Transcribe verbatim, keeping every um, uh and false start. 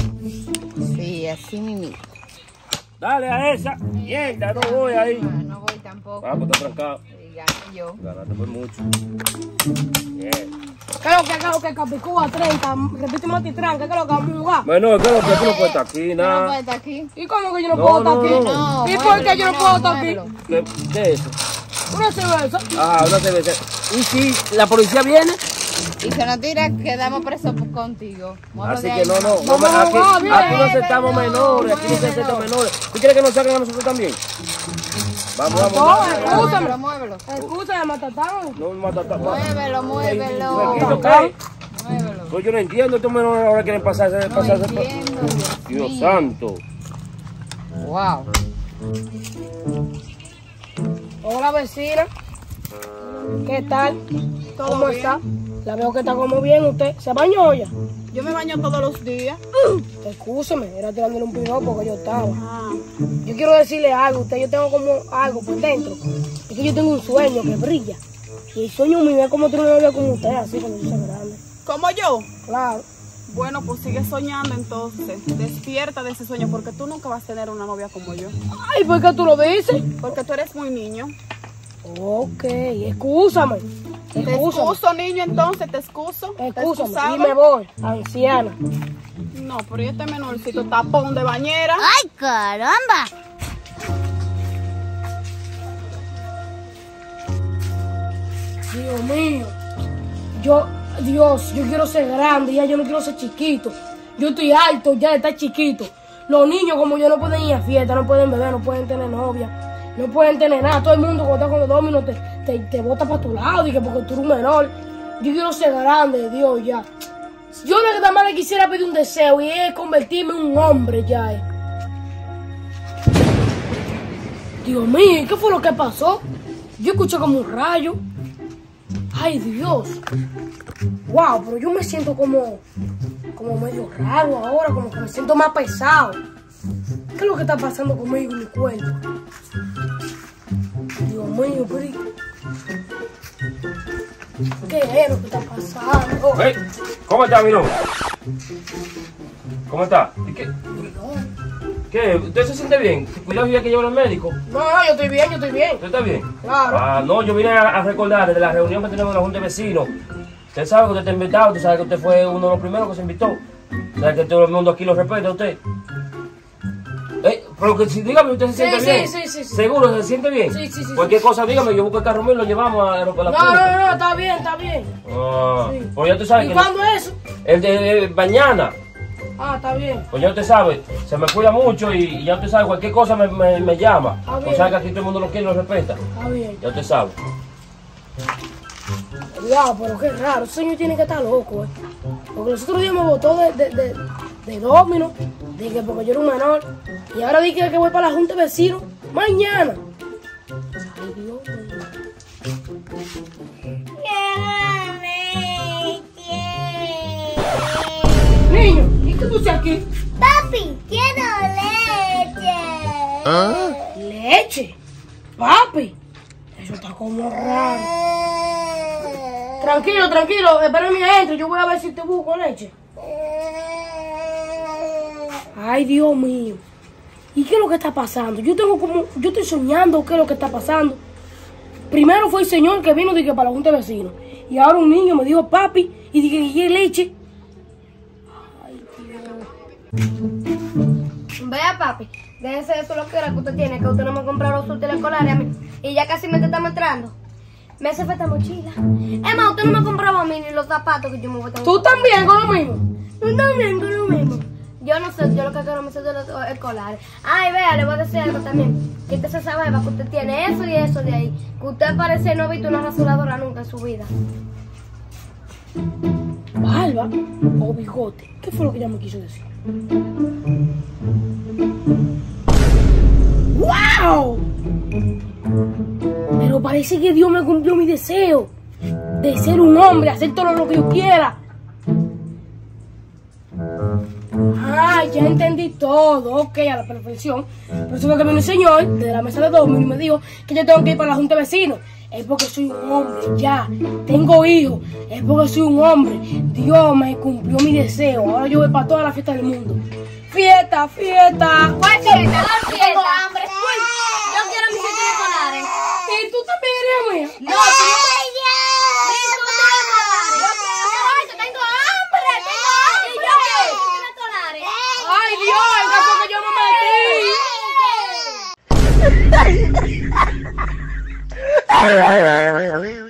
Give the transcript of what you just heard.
Sí, así mismo. Dale a esa. Mierda, no voy ahí. No, no voy tampoco. Ah, pues está trancado. Sí, gané yo. Ganaste por mucho. Bien. ¿Qué es lo que, qué es lo que, Capicúa treinta? Repite Matitranca, ¿qué es lo que vamos a jugar? Menor, ¿qué es lo que tú no puedes estar aquí? ¿Tú no Nada. puedes estar aquí? ¿Y cómo que yo no, No, puedo estar no, aquí? no. No, ¿Y por muévelo, qué yo no no, puedo estar aquí? muévelo. ¿Qué, qué es eso? Una cerveza. Ah, una cerveza. ¿Y si la policía viene? Y se nos tira, quedamos presos contigo. Muévelo Así de que ahí. no, no. no Vamos a aquí, jugar, bien. aquí no aceptamos menores. Aquí no se Muévelo. aceptan menores. ¿Tú quieres que nos saquen a nosotros también? Vamos, vamos. No, vamos. escúchame. Muévelo, muévelo. Excusa de matatán. No me mata. Muévelo, muévelo. Tranquilo, ¿qué? Muévelo. Pues yo no entiendo, estos menores ahora quieren pasarse, No pasarse. entiendo, Dios Dios mío. santo. Wow. Hola, vecina. ¿Qué tal? ¿Cómo está? La veo que está como bien. ¿Usted se bañó ya? Yo me baño todos los días. Excúseme, era tirándole un piropo que yo estaba. Ah, Yo quiero decirle algo a usted. Yo tengo como algo por dentro. Es que yo tengo un sueño que brilla. Y el sueño mío es como tener una novia con usted, así cuando yo sea grande. ¿como yo? Claro. Bueno, pues sigue soñando entonces. Despierta de ese sueño porque tú nunca vas a tener una novia como yo. Ay, ¿por qué tú lo dices? Porque tú eres muy niño. Ok, excúsame. Te Excúsame. excuso, niño, entonces te excuso. ¿Te Excúsame. excusaba? Y me voy, anciana. No, pero ¿y este menorcito tapón de bañera? ¡Ay, caramba! Dios mío. Yo, Dios, yo quiero ser grande, ya yo no quiero ser chiquito. Yo estoy alto ya de estar chiquito. Los niños como yo no pueden ir a fiesta, no pueden beber, no pueden tener novia, no pueden tener nada. Todo el mundo cuando está con los dominos te, te, te bota para tu lado y que porque tú eres un menor. Yo quiero ser grande, Dios, ya. Yo nada más le quisiera pedir un deseo y es convertirme en un hombre ya. eh. Dios mío, ¿qué fue lo que pasó? Yo escuché como un rayo. Ay, Dios. Wow, pero yo me siento como, como medio raro ahora, como que me siento más pesado. ¿Qué es lo que está pasando conmigo en mi cuerpo? Dios mío, pero ¿y- ¿qué es lo que está pasando? Hey, ¿cómo está, mi nombre? ¿Cómo está? ¿Y ¿Qué? ¿Qué? ¿Usted se siente bien? Cuidado, ya que lleva al médico. No, no, yo estoy bien, yo estoy bien. ¿Usted está bien? Claro. Ah, no, yo vine a, a recordar desde la reunión que tenemos en la Junta de Vecinos. Usted sabe que usted está invitado, usted sabe que usted fue uno de los primeros que se invitó. Sabe que todo el mundo aquí lo respeta a usted. Eh, pero que si dígame, ¿usted se Sí, siente sí, bien? sí, sí, sí. ¿Seguro se siente bien? Sí, sí, sí, Cualquier sí. cosa, dígame, yo busco el carro mío y lo llevamos a la, a la No, clínica. no, no, está bien, está bien. Ah, Sí. pues ya tú sabes ¿Y que cuándo es eso? el de eh, mañana, Ah, está bien. pues ya usted sabe, se me cuida mucho y, y ya usted sabe, cualquier cosa me, me, me llama. Ah, Pues bien. sabe que aquí todo el mundo lo quiere y lo respeta. Está bien. Ya usted sabe. Cuidado, pero qué raro, ese señor tiene que estar loco, eh. Porque los otros días me botó de, de, de, de domino, dije porque yo era un menor, y ahora dije que voy para la junta de vecinos mañana. Ay, Dios mío. Niño, ¿y qué tú haces aquí? Papi, quiero leche. Leche. Papi, eso está como raro. Tranquilo, tranquilo, espérame adentro, yo voy a ver si te busco leche. Ay, Dios mío. ¿Y qué es lo que está pasando? Yo tengo como, yo estoy soñando qué es lo que está pasando. Primero fue el señor que vino dije, para la junta de vecinos. Y ahora un niño me dijo papi y dije que quiere leche. Ay, Dios. Vea, papi, déjese de eso lo que era que usted tiene, que usted no me compró los útiles escolares a mí. Y ya casi me te estamos entrando. Me hace falta mochila. Es más, usted no me compraba a mí ni los zapatos que yo me voy a tener. ¿Tú también con lo mismo? Tú también con lo mismo. Yo no sé, yo lo que quiero me sé de los escolares. Ay, vea, le voy a decir algo también. Quítese esa beba que usted tiene eso y eso de ahí. Que usted parece no ha visto una rasuradora nunca en su vida. ¿Barba o bigote? ¿Qué fue lo que ella me quiso decir? ¡Wow! Pero parece que Dios me cumplió mi deseo de ser un hombre, hacer todo lo que yo quiera. Ah, ya entendí todo, ok, a la perfección. Por eso fue que vino el señor de la mesa de domino y me dijo que yo tengo que ir para la junta de vecinos. es porque soy un hombre, ya. Tengo hijos, es porque soy un hombre. Dios me cumplió mi deseo. Ahora yo voy para toda la fiesta del mundo. ¡Fiesta, fiesta! ¿Cuál fiesta? ¿Cuál fiesta? Tengo hambre. Yo quiero mis fiestas escolares. ¿Y tú también eres mía? No, tú no. Mis fiestas escolares. Yo quiero, tengo hambre, tengo hambre. Y yo quiero mis fiestas escolares. ¡Ay, Dios! ¡El gato que yo me metí! Ay, ay, ay, ay.